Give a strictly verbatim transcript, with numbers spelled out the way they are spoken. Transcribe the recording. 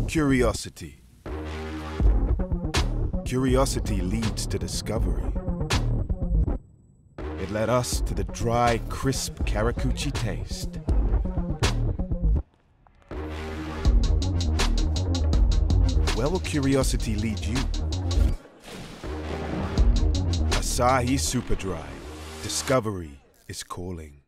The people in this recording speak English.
Curiosity. Curiosity leads to discovery. It led us to the dry, crisp Karakuchi taste. Where will curiosity lead you? Asahi Super Dry. Discovery is calling.